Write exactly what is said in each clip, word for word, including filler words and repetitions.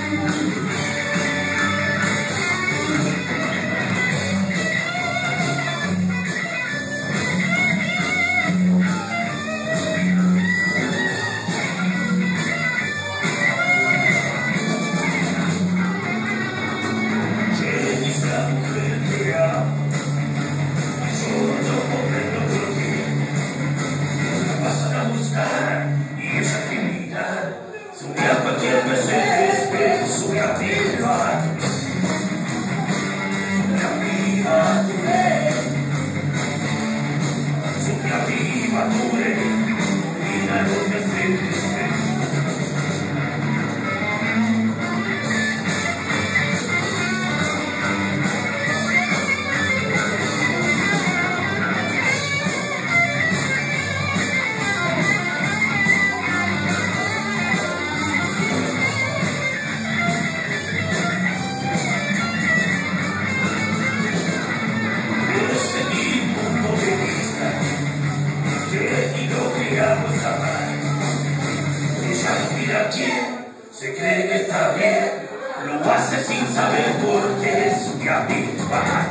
Se cree que está bien, lo hace sin saber por qué es su capitán.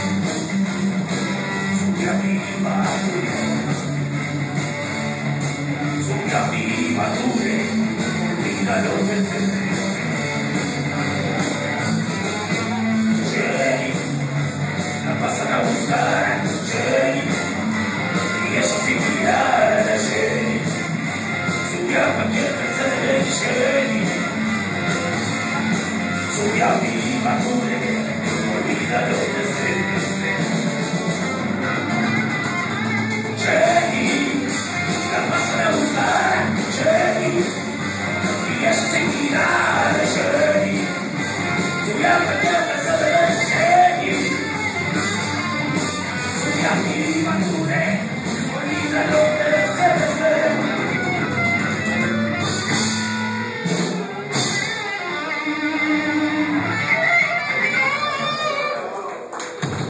Su capitán, su capitán, olvida lo que se cree. Jenny, la pasan a buscar, Jenny, y eso sin mirar a Jenny. Su capitán quiere ser Jenny. Sube a mi madure, olvídalo.